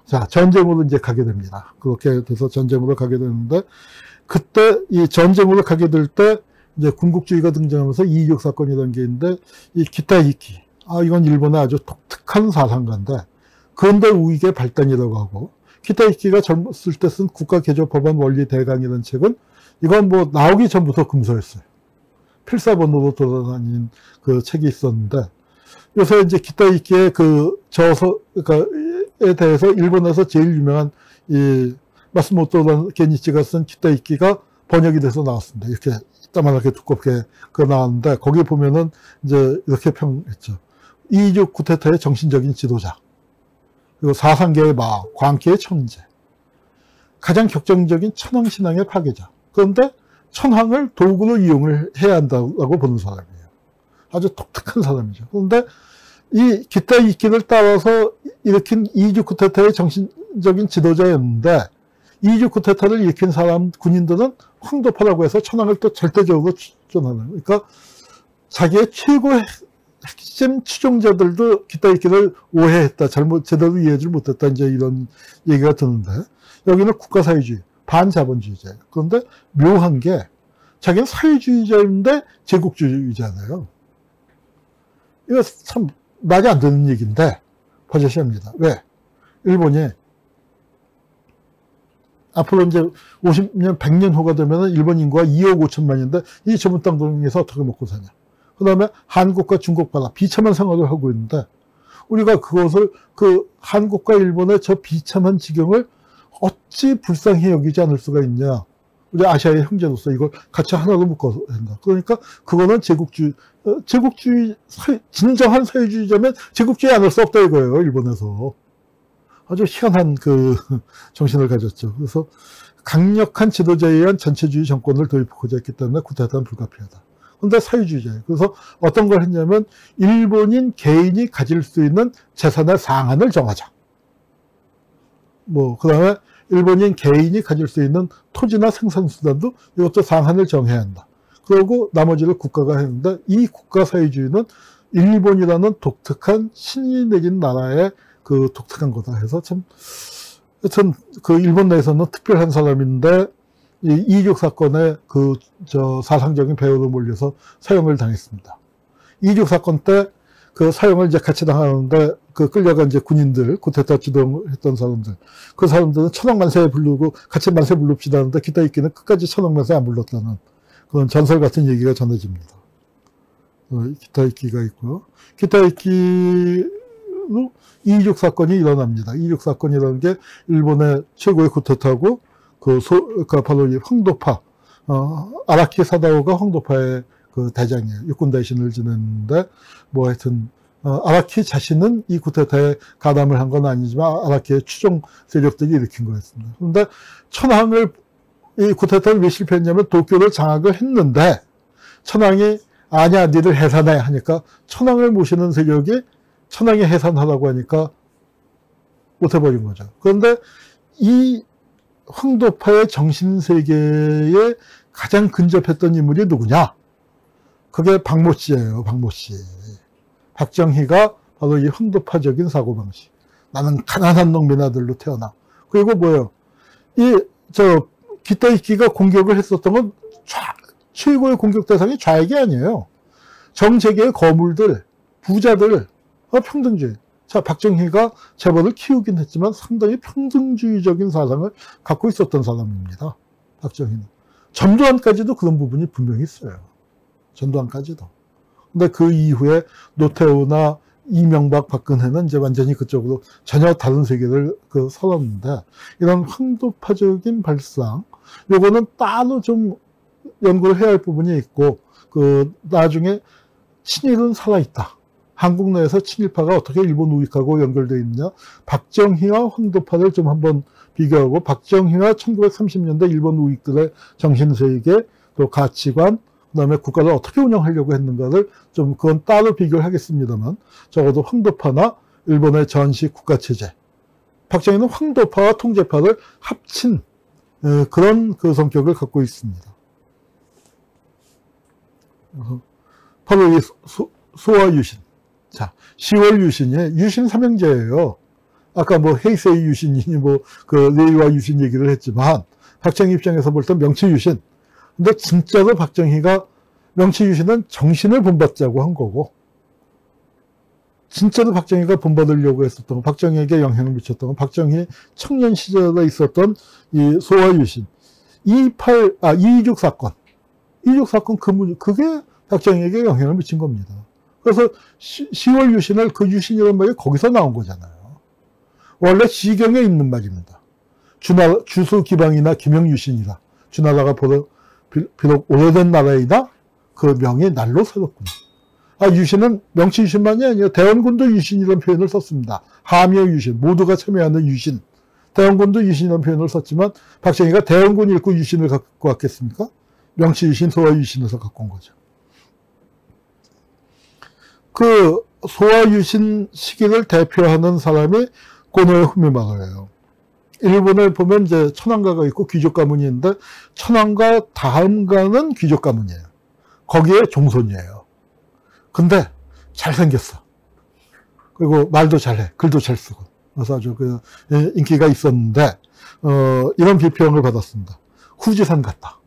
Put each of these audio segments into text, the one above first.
자, 전쟁으로 이제 가게 됩니다. 그렇게 돼서 전쟁으로 가게 되는데, 그때 이 전쟁으로 가게 될 때 이제 군국주의가 등장하면서 이이족 사건이라는 게 있는데, 이 기타이키, 이건 일본의 아주 독특한 사상가인데 근대 우익의 발단이라고 하고, 기타이키가 젊었을 때 쓴 국가개조법안 원리 대강이라는 책은 이건 뭐 나오기 전부터 금서였어요. 필사본으로 돌아다닌 그 책이 있었는데, 요새 이제 기타이키의 그 저서에 대해서 일본에서 제일 유명한 이 마스모토 게니치가 쓴 기타이키가 번역이 돼서 나왔습니다. 이렇게 이따만하게 두껍게 그 나왔는데, 거기 보면은 이제 이렇게 평했죠. 이이족 쿠데타의 정신적인 지도자, 그리고 사상계의 마, 광기의 천재, 가장 격정적인 천황신앙의 파괴자. 그런데 천황을 도구로 이용을 해야 한다고 보는 사람이에요. 아주 독특한 사람이죠. 그런데 이 기타이키를 따라서 일으킨 이이족 쿠데타의 정신적인 지도자였는데, 이이족 쿠데타를 일으킨 사람, 군인들은 황도파라고 해서 천황을 또 절대적으로 추천하는, 그러니까 자기의 최고의 핵심 추종자들도 기타이키를 오해했다, 제대로 이해하지 못했다, 이제 이런 얘기가 드는데, 여기는 국가사회주의, 반자본주의자예요. 그런데 묘한 게 자기는 사회주의자인데 제국주의자잖아요. 이거 참 말이 안 되는 얘기인데 버젓이 합니다. 왜? 일본이 앞으로 이제 50년, 100년 후가 되면 일본 인구가 2억 5천만인데 이 좁은 땅덩이에서 어떻게 먹고 사냐. 그 다음에 한국과 중국과다 비참한 생활을 하고 있는데, 우리가 그것을, 그 한국과 일본의 저 비참한 지경을 어찌 불쌍히 여기지 않을 수가 있냐. 우리 아시아의 형제로서 이걸 같이 하나로 묶어서 한다. 그러니까 그거는 제국주의, 진정한 사회주의자면 제국주의 안 할 수 없다 이거예요, 일본에서. 아주 희한한 그 정신을 가졌죠. 그래서 강력한 지도자에 의한 전체주의 정권을 도입하고자 했기 때문에 쿠데타는 불가피하다. 그런데 사회주의자예요. 그래서 어떤 걸 했냐면, 일본인 개인이 가질 수 있는 재산의 상한을 정하자. 그 다음에 일본인 개인이 가질 수 있는 토지나 생산수단도 이것도 상한을 정해야 한다. 그리고 나머지를 국가가 했는데, 이 국가사회주의는 일본이라는 독특한 신이 내린 나라의 그 독특한 거다 해서 참, 하여튼 그 일본 내에서는 특별한 사람인데, 이 이이족 사건에 사상적인 배후로 몰려서 사형을 당했습니다. 이이족 사건 때 그 사형을 이제 같이 당하는데, 그 끌려간 이제 군인들, 쿠데타 주동했던 사람들, 그 사람들은 천황만세 부르고 같이 만세 부릅시다 하는데, 기타이키는 끝까지 천황만세 안 불렀다는 그런 전설 같은 얘기가 전해집니다. 기타이키가 있고요. 기타이키로 이이족 사건이 일어납니다. 이이족 사건이라는 게 일본의 최고의 쿠데타고, 그러니까 바로 이 황도파, 아라키 사다오가 황도파의 그 대장이에요. 육군 대신을 지냈는데, 하여튼, 아라키 자신은 이 쿠데타에 가담을 한 건 아니지만, 아라키의 추종 세력들이 일으킨 거였습니다. 그런데 천황을, 이 쿠데타를 왜 실패했냐면, 도쿄를 장악을 했는데, 천황이, 아니야, 니들 해산해 하니까, 천황을 모시는 세력이 천황이 해산하라고 하니까, 못해버린 거죠. 그런데, 이 황도파의 정신세계에 가장 근접했던 인물이 누구냐? 그게 박모씨예요, 박모씨. 박정희가 바로 이 황도파적인 사고방식. 나는 가난한 농민 아들로 태어나. 그리고 뭐예요? 기타이키가 공격을 했었던 건 최고의 공격 대상이 좌익이 아니에요. 전 세계의 거물들, 부자들, 평등주의. 자, 박정희가 재벌을 키우긴 했지만 상당히 평등주의적인 사상을 갖고 있었던 사람입니다. 박정희는. 전두환까지도 그런 부분이 분명히 있어요. 전두환까지도. 근데 그 이후에 노태우나 이명박, 박근혜는 이제 완전히 그쪽으로 전혀 다른 세계를 설었는데, 이런 황도파적인 발상, 요거는 따로 좀 연구를 해야 할 부분이 있고, 나중에 친일은 살아있다. 한국 내에서 친일파가 어떻게 일본 우익하고 연결되어 있느냐. 박정희와 황도파를 좀 한번 비교하고, 박정희와 1930년대 일본 우익들의 정신세계, 또 가치관, 그 다음에 국가를 어떻게 운영하려고 했는가를 좀 그건 따로 비교를 하겠습니다만, 적어도 황도파나 일본의 전시 국가체제, 박정희는 황도파와 통제파를 합친 그런 그 성격을 갖고 있습니다. 바로 이 소와 유신. 자, 10월 유신이 유신 삼형제예요. 아까 뭐 헤이세이 유신이니 뭐 그 레이와 유신 얘기를 했지만 박정희 입장에서 볼 때 명치 유신. 근데 진짜로 박정희가 명치 유신은 정신을 본받자고 한 거고 진짜로 박정희가 본받으려고 했었던 건 박정희에게 영향을 미쳤던 건 박정희 청년 시절에 있었던 이 소화 유신 226 사건. 226 사건 그게 박정희에게 영향을 미친 겁니다. 그래서 10월 유신을 그 유신이라는 말이 거기서 나온 거잖아요. 원래 시경에 있는 말입니다. 주수 기방이나 기명 유신이다. 주나라가 비록 오래된 나라이다. 그 명이 날로 새롭구나. 유신은 명치 유신만이 아니에요. 대원군도 유신이라는 표현을 썼습니다. 하미어 유신, 모두가 참여하는 유신. 대원군도 유신이라는 표현을 썼지만 박정희가 대원군 읽고 유신을 갖고 왔겠습니까? 명치 유신, 소화 유신에서 갖고 온 거죠. 그 소화 유신 시기를 대표하는 사람이 고노에 후미마가예요. 일본에 보면 이제 천황가가 있고 귀족 가문이 있는데 천황가 다음가는 귀족 가문이에요. 거기에 종손이에요. 근데 잘생겼어. 그리고 말도 잘해. 글도 잘 쓰고. 그래서 아주 그 인기가 있었는데 이런 비평을 받았습니다. 후지산 같다.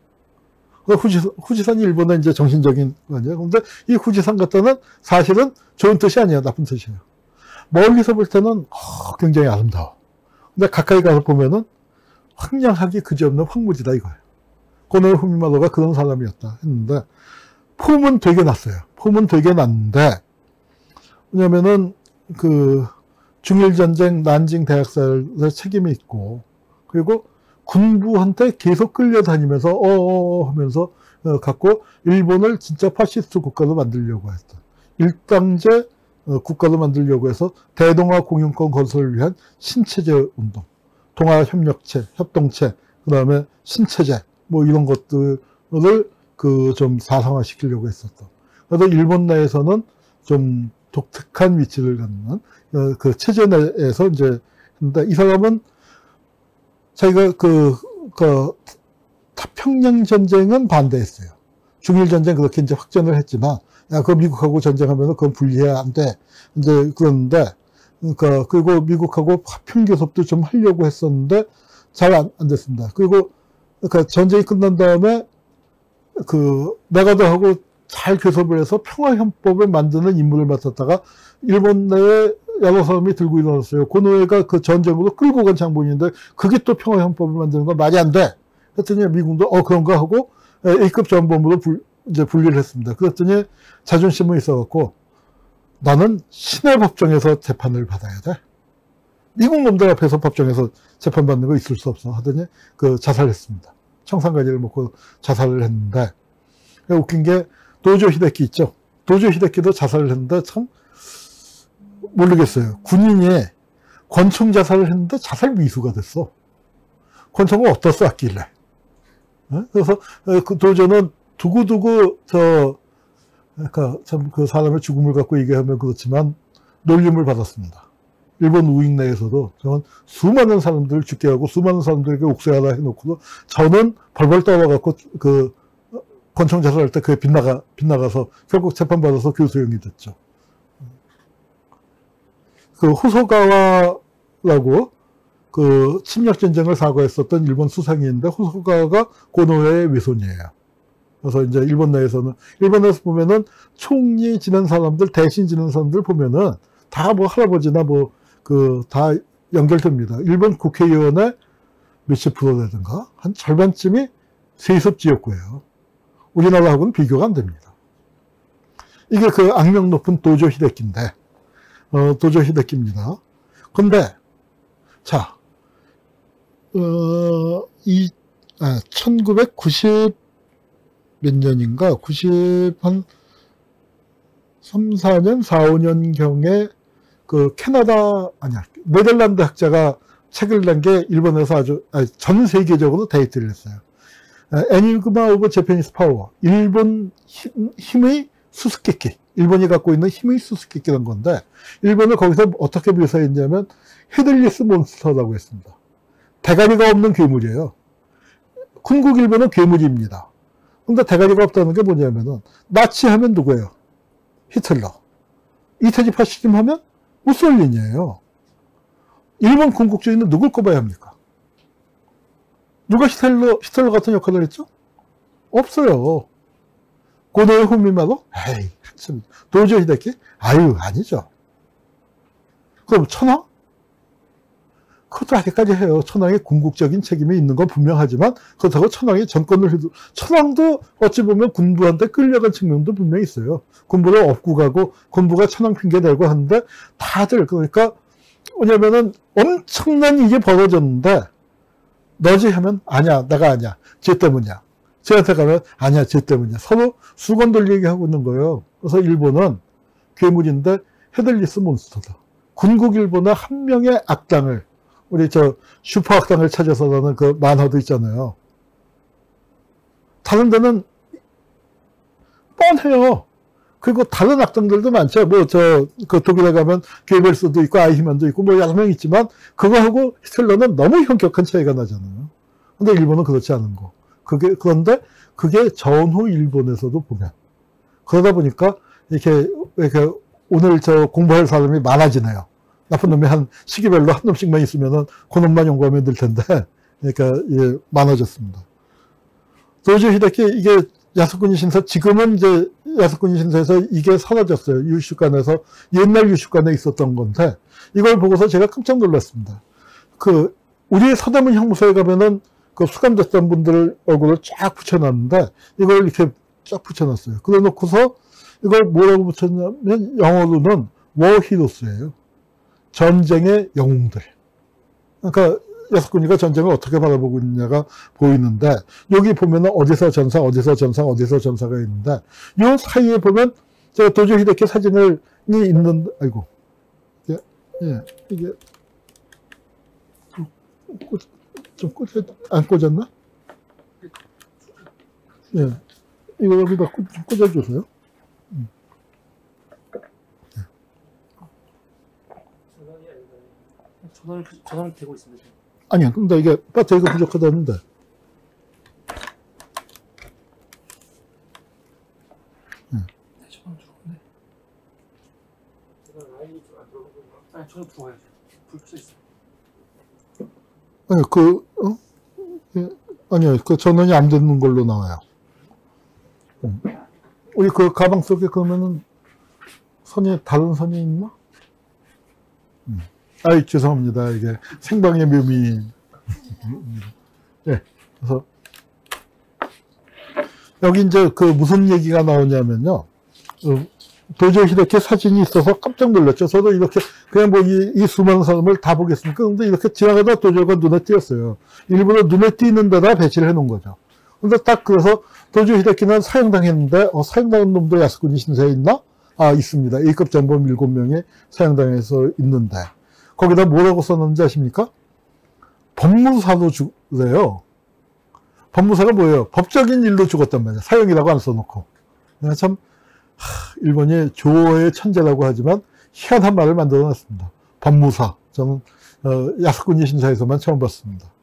후지산이 일본의 이제 정신적인 거죠. 근데 이 후지산 같다는 사실은 좋은 뜻이 아니에요. 나쁜 뜻이에요. 멀리서 볼 때는 굉장히 아름다워. 근데 가까이 가서 보면은 황량하기 그지없는 황무지다 이거예요. 고노에 후미마도가 그런 사람이었다 했는데 폼은 되게 났어요. 폼은 되게 났는데 왜냐면은 그 중일전쟁 난징 대학살에 책임이 있고 그리고 군부한테 계속 끌려다니면서 하면서 갖고 일본을 진짜 파시스트 국가로 만들려고 했던 일당제 국가로 만들려고 해서 대동아 공영권 건설을 위한 신체제 운동, 동아협력체, 협동체, 그 다음에 신체제 뭐 이런 것들을 그 좀 사상화시키려고 했었던. 그래서 일본 내에서는 좀 독특한 위치를 갖는 그 체제 내에서 이제 근데 이 사람은 자기가 그 태평양 전쟁은 반대했어요. 중일 전쟁 그렇게 이제 확전을 했지만 그 미국하고 전쟁하면 그건 불리해 안 돼. 이제 그런데 그리고 미국하고 화평 교섭도 좀 하려고 했었는데 잘 안 됐습니다. 그리고 전쟁이 끝난 다음에 메가더하고 잘 교섭을 해서 평화헌법을 만드는 임무를 맡았다가 일본 내에 여러 사람이 들고 일어났어요. 고노에가 그 전쟁으로 끌고 간 장본인데 그게 또 평화헌법을 만드는 건 말이 안 돼. 그랬더니 미국도 그런가 하고 A급 전범으로 이제 분리를 했습니다. 그랬더니 자존심은 있어갖고 나는 시내 법정에서 재판을 받아야 돼. 미국 놈들 앞에서 법정에서 재판받는 거 있을 수 없어 하더니 자살했습니다. 청산가지를 먹고 자살을 했는데 웃긴 게 도조 히데키 있죠. 도조 히데키도 자살을 했는데 참 모르겠어요. 군인이 권총 자살을 했는데 자살 미수가 됐어. 권총을 어디다 쐈길래. 그래서 그 도조는 두고두고 그러니까 참 그 사람의 죽음을 갖고 얘기하면 그렇지만 놀림을 받았습니다. 일본 우익 내에서도 저는 수많은 사람들을 죽게 하고 수많은 사람들에게 옥죄하라 해놓고도 저는 벌벌 떨어갖고 그 권총 자살할 때 그게 빗나가서 결국 재판받아서 교수형이 됐죠. 그 호소가와라고 그 침략전쟁을 사고했었던 일본 수상이 있는데 호소가와가 고노에의 외손이에요. 그래서 이제 일본에서 보면은 총리 지낸 사람들, 대신 지낸 사람들 보면은 다 뭐 할아버지나 뭐 다 연결됩니다. 일본 국회의원의 몇십 프로라든가 한 절반쯤이 세습 지역구예요. 우리나라하고는 비교가 안 됩니다. 이게 그 악명 높은 도조 히데키인데, 도조 히데키입니다. 근데, 자, 1990 몇 년인가? 90한 3, 4년, 4, 5년경에 네덜란드 학자가 책을 낸 게 일본에서 전 세계적으로 데이트를 했어요. 애니그마 오브 제페니스 파워. 일본 힘의 수수께끼. 일본이 갖고 있는 힘의 수수께끼란 건데, 일본을 거기서 어떻게 묘사했냐면, 헤들리스 몬스터라고 했습니다. 대가리가 없는 괴물이에요. 군국 일본은 괴물입니다. 근데 대가리가 없다는 게 뭐냐면은, 나치 하면 누구예요? 히틀러. 이태리 파시즘 하면 무솔린이에요. 일본 군국주의는 누굴 꼽아야 합니까? 누가 히틀러 같은 역할을 했죠? 없어요. 고노에 후미마도? 에이, 도저 히데키? 아유, 아니죠. 그럼 천황? 그것도 아직까지 해요. 천황의 궁극적인 책임이 있는 건 분명하지만 그렇다고 천황이 전권을 해도 천황도 어찌 보면 군부한테 끌려간 측면도 분명히 있어요. 군부를 업고 가고 군부가 천황 핑계 대고 하는데 다들 그러니까 뭐냐면은 엄청난 일이 벌어졌는데 너지 하면 아니야 내가 아니야 쟤 때문이야. 쟤한테 가면 아니야 쟤 때문이야. 서로 수건 돌리기 하고 있는 거예요. 그래서 일본은 괴물인데 헤들리스 몬스터다. 군국 일본의 한 명의 악당을 우리 슈퍼 악당을 찾아서라는 그 만화도 있잖아요. 다른 데는 뻔해요. 그리고 다른 악당들도 많죠. 그 독일에 가면 게이벨스도 있고 아이히만도 있고 여러 명 있지만 그거하고 히틀러는 너무 현격한 차이가 나잖아요. 근데 일본은 그렇지 않은 거. 그런데 그게 전후 일본에서도 보면 그러다 보니까 이렇게 오늘 공부할 사람이 많아지네요. 나쁜 놈이 한 시기별로 한 놈씩만 있으면은 그 놈만 연구하면 될 텐데, 그러니까 예, 많아졌습니다. 도저 히데키 이게 야스쿠니 신사 지금은 이제 야스쿠니 신사에서 이게 사라졌어요. 유슈관에서 옛날 유슈관에 있었던 건데 이걸 보고서 제가 깜짝 놀랐습니다. 우리 서대문 형무소에 가면은 그 수감됐던 분들 얼굴을 쫙 붙여놨는데 이걸 이렇게 쫙 붙여놨어요. 그래놓고서 이걸 뭐라고 붙였냐면 영어로는 워 히로스예요. 전쟁의 영웅들. 그러니까 야스쿠니가 전쟁을 어떻게 바라보고 있느냐가 보이는데 여기 보면은 어디서 전사, 어디서 전사, 어디서 전사가 있는데 이 사이에 보면 제가 도저 히데키 사진이 있는 아이고 이게 안 꽂았나? 예, 이거 여기다 좀 꽂아주세요. 전원이 되고 있습니다. 아니야, 근데 이게 배터리가 부족하다는데. 전원 들어오네. 아니, 전원 들어와야죠. 불 켜져 있어요. 아니, 예, 아니요, 전원이 안 되는 걸로 나와요. 우리 가방 속에 그러면은 다른 선이 있나? 아이, 죄송합니다. 이게 생방의 묘미. 예. 그래서, 여기 이제 무슨 얘기가 나오냐면요. 도저 히데키 사진이 있어서 깜짝 놀랐죠. 저도 이렇게, 그냥 이 수많은 사람을 다 보겠습니까? 근데 이렇게 지나가다 도저가 눈에 띄었어요. 일부러 눈에 띄는 데다 배치를 해 놓은 거죠. 근데 딱 그래서 도저 히데키는 사형당했는데, 사형당한 놈도 야스쿠니 신사에 있나? 아, 있습니다. A급 정범 7명이 사형당해서 있는데. 거기다 뭐라고 써놨는지 아십니까? 법무사로 죽래요. 법무사가 뭐예요? 법적인 일로 죽었단 말이에요. 사형이라고 안 써놓고. 참 일본이 조어의 천재라고 하지만 희한한 말을 만들어놨습니다. 법무사. 저는 야스쿠니 신사에서만 처음 봤습니다.